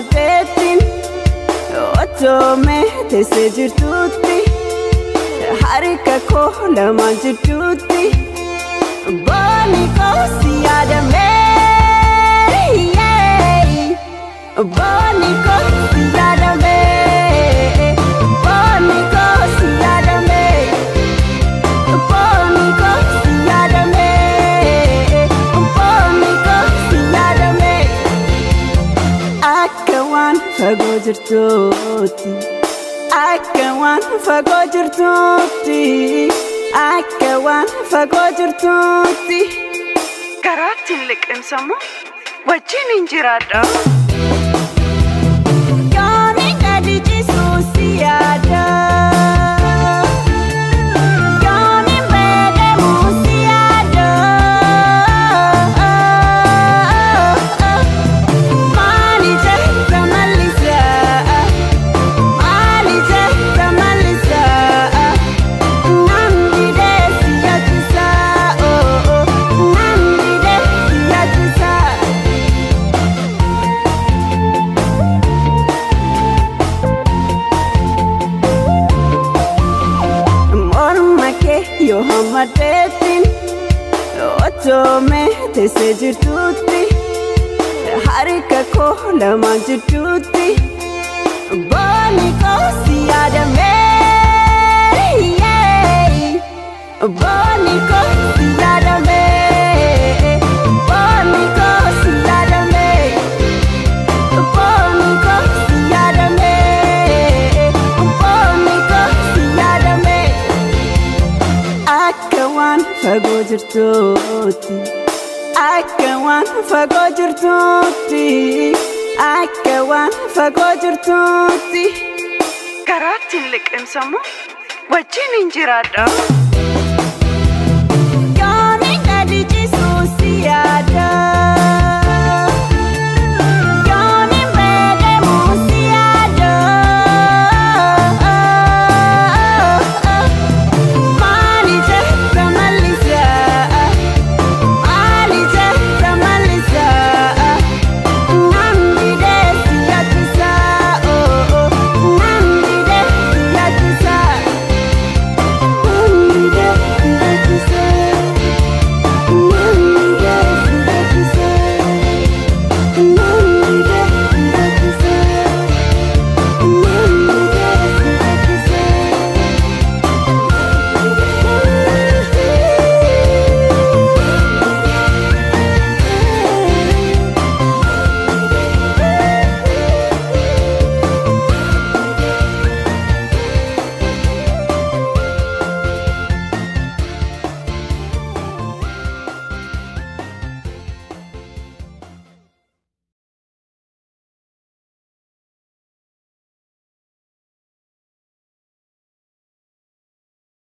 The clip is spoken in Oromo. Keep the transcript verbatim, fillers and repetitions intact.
hammadeetin otome teseejir tutti harika koo lamaan jidduutti booni koo si yaadame booni koo si yaadame booni koo si yaadame booni koo si yaadame booni koo si yaadame akka waan fagoo jirtuutti akka waan fagoo jirtuutti akka waan fagoo jirtuutti garaatti hin liqimsamu wajjin hin jiraadha. Yooni gadi ciisuu si yaada yooni beekamuu si yaada maali jecha mallisa maali jecha mallisa namni deesi yaachisa namni deesi yaachisa. Yo hammadeetin otome teseejir tutti harika koo lamaan jidduutti booni koo si yaadame booni koo si yaadame booni koo si yaadame booni koo si yaadame booni koo si yaadame akka waan fagoo jirtuutti akka waan fagoo jirtuutti akka waan fagoo jirtuutti garaatti hin liqimsamu wajjin hin jiraadha.